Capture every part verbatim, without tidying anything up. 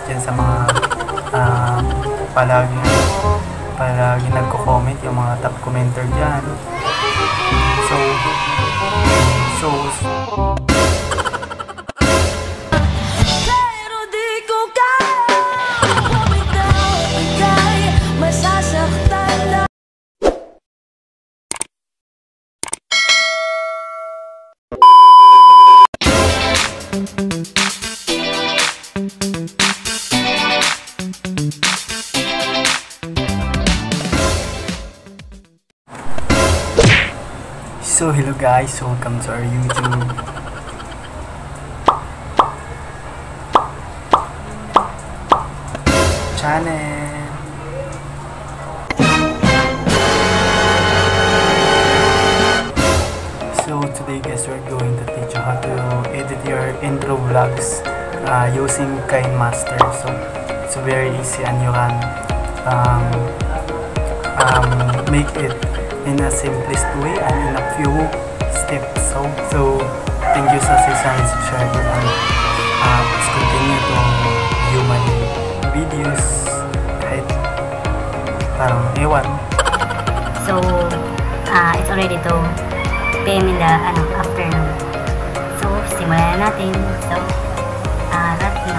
dyan sa mga uh, palagi palagi nagko-comment, yung mga top commenter dyan. So, so, So hello guys, welcome to our YouTube channel. So today guys, we're going to teach you how to edit your intro vlogs uh, using KineMaster. So it's very easy and you can um, um, make it in a simplest way and in a few steps. So, so thank you sa six hundred subscriber and uh, please continue to view my videos kahit parang ewan. So, uh, it's already two p m in the ano, afternoon. So, simulan na natin. So, uh, rat na.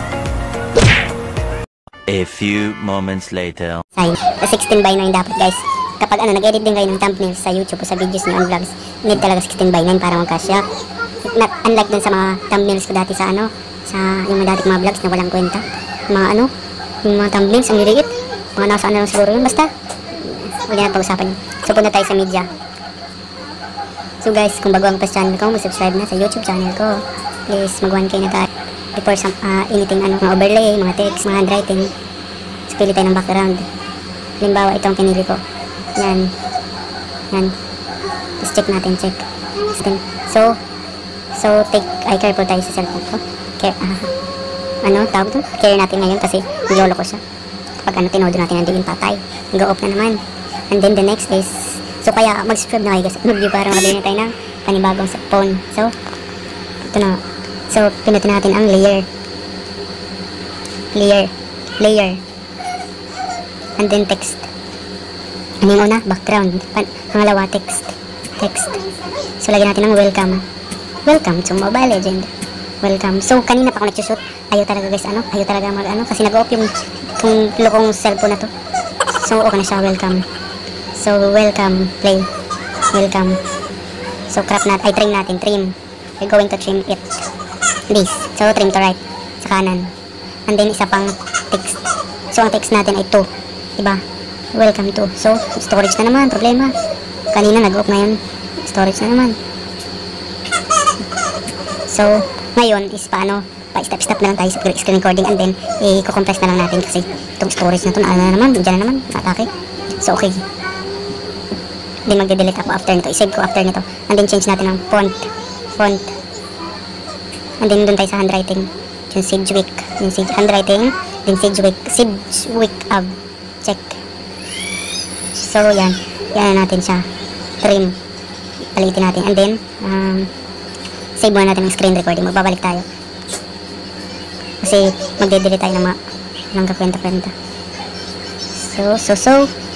A few moments later. Ay, sixteen by nine dapat guys. Kapag ano, nag-edit din kayo ng thumbnails sa YouTube o sa videos niyo on vlogs, need talaga sixteen by nine para magkasya. Not unlike dun sa mga thumbnails ko dati sa ano, sa yung mga dati mga vlogs na walang kwenta. Mga ano, yung mga thumbnails, ang liliit. Mga nasa ano lang siguro yun. Basta, huwag na pag-usapan. So, punta tayo sa media. So guys, kung bago ang pa sa channel ko, mag-subscribe na sa YouTube channel ko. Please, mag one K na tayo. Before some, uh, anything, ano, mga overlay, mga text, mga handwriting. So, pili tayo ng background. Halimbawa, itong pinili ko. Yan. Yan. Just check natin, check. So, so, take, ay, careful tayo sa cellphone ko. Care, uh, ano, tawag to? Care natin ngayon kasi nilolo ko siya. Kapag ano, tinodo natin, nandiyan patay. Nag-off na naman. And then the next is, so kaya, mag-subscribe na kayo guys. Mag-view para makabili na tayo ng panibagong phone. So, ito na. So, pinutin natin ang layer. Layer. Layer. And then text. Ano yung una? Background. Pangalawa, text. Text. So, lagyan natin ng welcome. Welcome to Mobile Legend. Welcome. So, kanina pa ako nagsushoot. Ayaw talaga guys, ano? Ayaw talaga mag, ano? Kasi nag-off yung yung lokong cellphone na to. So, okay na siya. Welcome. So, welcome. Play. Welcome. So, crop natin. Ay, trim natin. Trim. We're going to trim it. This. So, trim to right. Sa kanan. And then, isa pang text. So, ang text natin ay two. Diba? Welcome to. So, storage na naman. Problema. Kanina nag-off na yun. Storage na naman. So, ngayon is paano, pa-step-step na lang tayo sa screen recording and then, i-compress na lang natin kasi itong storage na ito, na, na naman, dyan na naman, atake. So, okay. Then, magde-delete ako after nito. I-save ko after nito. And then, change natin ng font. Font. And then, dun tayo sa handwriting. Yung Sidgwick. Yung Sidgwick. Handwriting. Then, Sidgwick. Sidgwick ab. Check. So, yan. Yan na natin siya. Trim. Palitin natin. And then, um, save muna natin ng screen recording. Magbabalik tayo. Kasi, magde-delete tayo ng mga ng kakwenta-kwenta. So, so, so.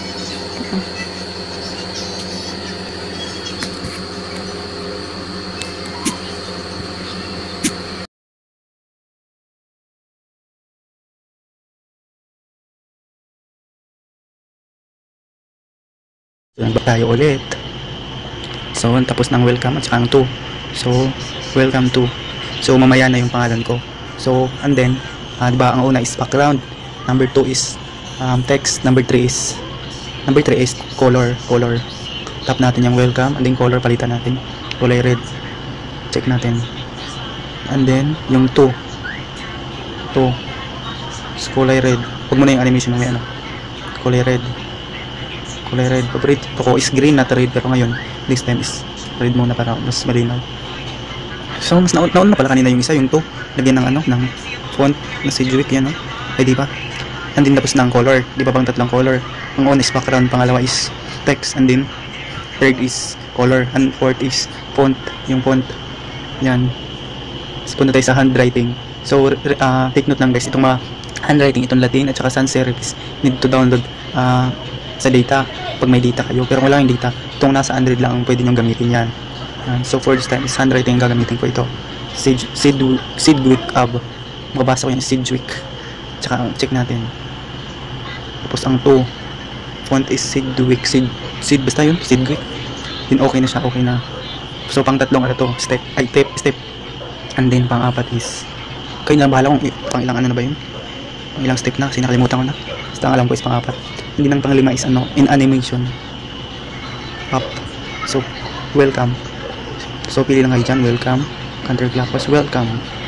So, nagba tayo ulit. So, tapos ng welcome at saka ng to. So, welcome to. So, mamaya na yung pangalan ko. So, and then, uh, diba, ang una is background. Number two is um, text. Number three is number three is color. Color. Tap natin yung welcome. And then, color palitan natin. Kulay red. Check natin. And then, yung to. To. So, kulay red. Huwag mo na yung animation ng may ano. Kulay red. Kulay red. Favorite ko is green, not red. Pero ngayon, this time is red muna para mas malinaw. So, mas nauna na pala kanina yung isa, yung to. Lagyan ng ano, ng font na Sidgwick, yan, no? Ay, di ba? And then, tapos ng color. Di ba bang tatlong color? Ang una is background, pangalawa is text, and then, third is color, and fourth is font. Yung font. Yan. Tapos punta tayo sa handwriting. So, re- ah, take note lang guys, itong mga handwriting, itong Latin at saka sans serifs, need to download ah, sa data, pag may data kayo. Pero kung wala yung data, itong nasa Android lang ang pwede nyo gamitin yan. Yan. So, for this time, is handwriting ang gagamitin ko ito. Sid, Sid, Sidgwick Ab. Mababasa ko yung Sidgwick. Tsaka, check natin. Tapos, ang two, font is Sidgwick. Sid, Sid, basta yun, Sidgwick. Yun, okay na siya, okay na. So, pang tatlong ano to, step, ay, step, step. And then, pang apat is, kayo na bahala kung i- pang ilang ano na ba yun. Pang ilang step na, kasi nakalimutan ko na. Basta ang alam ko is pang apat. Hindi nang pang lima is ano, in animation. Up. So, welcome. So, pili lang kayo dyan, welcome. Counterclockwise, welcome.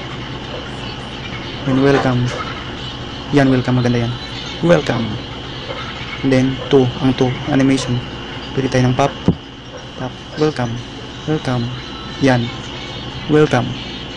Then, welcome. Yan, welcome, maganda yan. Welcome. And then, two, ang two, animation. Pili tayo ng pop. Pop, welcome. Welcome. Yan. Welcome.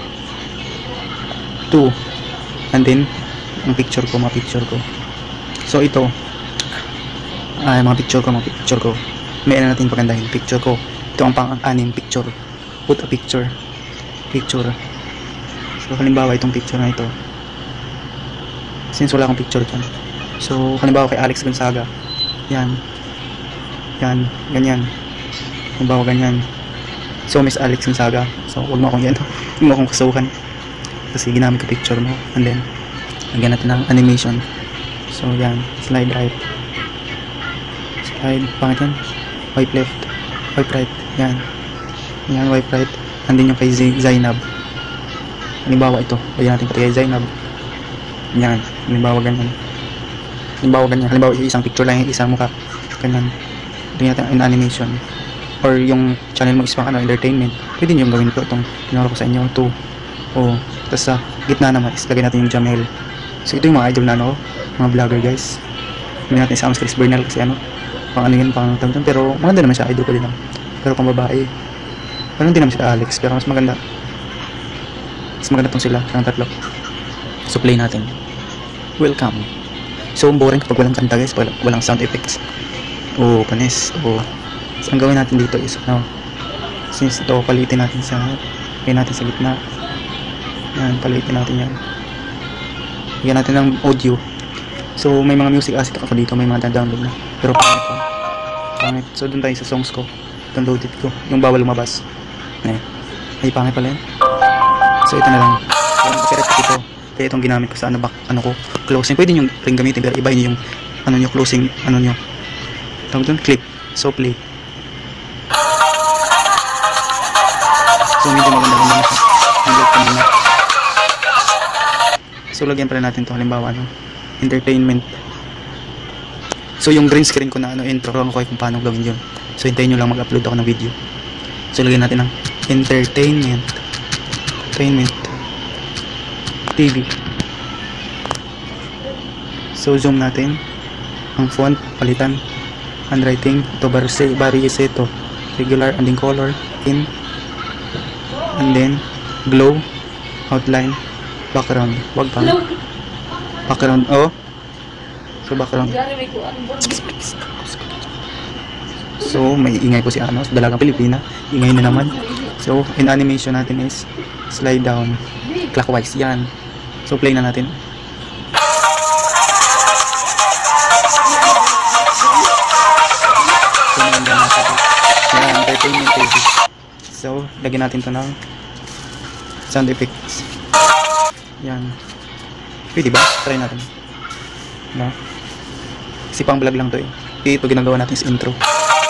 Two. And then, ang picture ko, mga picture ko. So, ito. Ay, mga picture ko, mga picture ko. May ano natin pagandahin. Picture ko. Ito ang pang-anim picture. Put a picture. Picture. So, halimbawa, itong picture na ito. Since wala akong picture dyan. So, halimbawa kay Alex Gonzaga. Yan. Yan. Ganyan. Halimbawa, ganyan. So, Miss Alex Gonzaga. So, huwag mo akong yan. Huwag mo akong kasuhan. Kasi ginamit ko picture mo. And then, lagyan natin ng animation. So, yan. Slide right. Slide. Pangit yan. Wipe left. Wipe right. Yan. Yan. Wipe right. And then yung kay Z Zainab. Halimbawa ito. Lagyan natin pati kay Zainab. Yan. Halimbawa ganyan. Halimbawa ganyan. Halimbawa isang picture lang yung isang mukha. Ganyan. Lagyan natin in animation. Or yung channel mo is pang ano, entertainment. Pwede nyo yung gawin ko. Itong tinuro ko sa inyo. Ito. O. Tapos sa gitna naman is lagyan natin yung Jamel. So ito yung mga idol na ano. Mga vlogger guys. Hindi natin isama si Chris Bernal kasi ano. Pang ano yun. Pang tawag. Pero maganda naman siya. Idol ko din lang. Pero kung babae. Parang hindi naman sila Alex. Pero mas maganda. Mas maganda tong sila. Ang tatlo. So play natin. Welcome. So boring kapag walang kanta guys. Walang, walang sound effects. O panis. O. So ang gawin natin dito is no. Since ito palitin natin sa palitin natin sa gitna. Yan. Palitin natin yan. Bigyan natin ng audio. So may mga music asset ako dito. May mga download na. Pero pangit pa. Pangit. So dun tayo sa songs ko. Downloaded ko. Yung bawal lumabas. Ay, ay pangit pala yun. So ito na lang. So ang copyright ko dito. Kaya itong ginamit ko sa ano, back, ano ko, closing. Pwede nyo ring gamitin pero iba nyo yung ano nyo, closing, ano nyo. Tawag doon, clip. So play. So medyo maganda naman siya. Hanggang pa naman. So lagyan pala natin to halimbawa ano, entertainment. So yung green screen ko na ano, intro ko kung paano gawin yun. So hintayin nyo lang mag-upload ako ng video. So lagyan natin ng entertainment. Entertainment. T V. So zoom natin. Ang font, palitan. Handwriting, ito Barse, Barriese ito. Regular, and then color, in. And then, glow, outline, background. Wag pa. Background, oh. So background. So, may ingay ko si Anos, dalagang Pilipina. Ingay na naman. So, in animation natin is slide down. Clockwise, yan. So, play na natin. So, maganda natin. Yan, entertainment pages. So, lagyan natin to ng sound effects. Yan. Pwede ba? Try natin. No? Kasi pang vlog lang to eh. Ito ginagawa natin sa intro.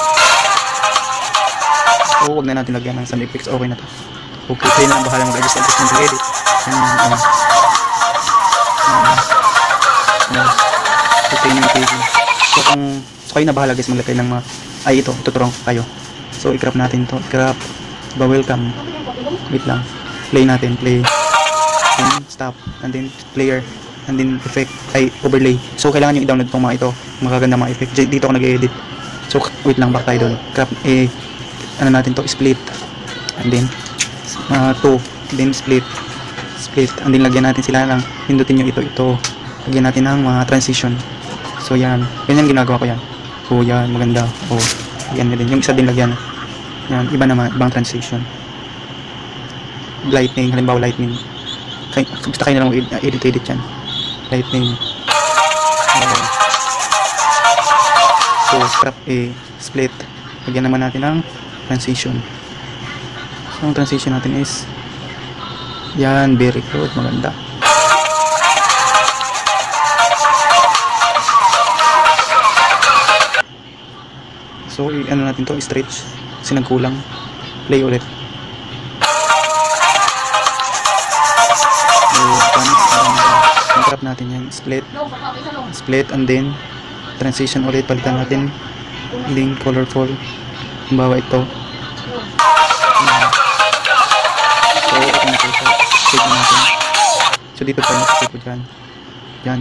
So, huwag na natin lagyan ng sound effects. Okay na to. Okay, kayo na ang bahala mag-adjust and mag-edit. Yan, yan. Yan. Ito yung page. So, kung so, kayo na bahala guys maglagay ng mga ay ito, tuturuan ko kayo. So, i-crop natin to. I-crop. Ba, welcome. Wait lang. Play natin. Play. Then, stop. And then, player. And then, effect. Ay, overlay. So, kailangan nyo i-download itong mga ito. Magaganda mga effect. Dito ako nag-edit. So, wait lang. Back tayo doon. Crop. Eh, ano natin to? Split. And then, uh, two. Then, split. Split. And then, lagyan natin sila lang. Pindutin nyo ito. Ito. Lagyan natin ng mga transition. So, yan. Yan yung ginagawa ko yan. Oh, yan. Maganda. Oh, yan din. Yung isa din lagyan. Yan. Iba naman. Ibang transition. Lightning. Halimbawa, lightning. Kay, basta kayo na lang edit-edit yan. Lightning. Uh, so, scrap A, split. Lagyan naman natin ng transition. So, ang transition natin is yan, very good, maganda. So, ano natin to, stretch. Kasi nagkulang. Play ulit. So, ang trap natin yan. Split. Split and then transition ulit. Palitan natin. Link, colorful. Halimbawa ito. So, ito na ito. Save na natin. So, dito tayo nakasave ko dyan. Yan.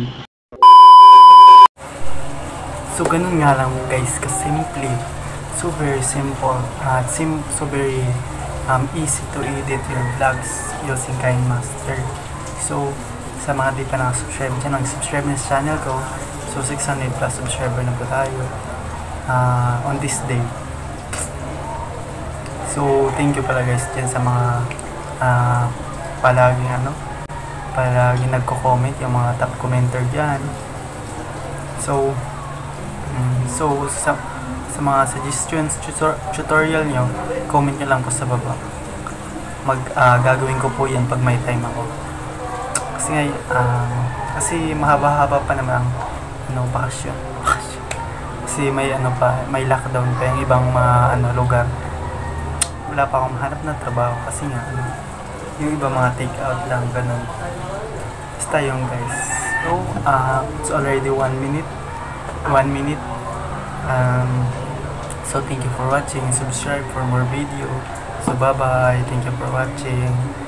So, ganun nga lang guys, kasimple. So, very simple. At uh, sim so, very um, easy to edit your vlogs using KineMaster. So, sa mga di pa nakasubscribe dyan, nag-subscribe na sa channel ko. So, six hundred plus subscriber na po tayo uh, on this day. So, thank you pala guys dyan sa mga uh, palaging ano, palaging nagko-comment, yung mga top commenter dyan. So, So, sa, sa mga suggestions, tutor, tutorial nyo, comment nyo lang po sa baba. Mag, uh, gagawin ko po yan pag may time ako. Kasi nga, uh, kasi mahaba-haba pa naman ang ano, bakasyon. Kasi may ano pa, may lockdown pa yung ibang mga ano, lugar. Wala pa akong mahanap na trabaho kasi nga, ano, yung iba mga take out lang, ganun. Basta yung guys. So, uh, it's already one minute. One minute. Um, so thank you for watching. Subscribe for more video. So bye bye. Thank you for watching.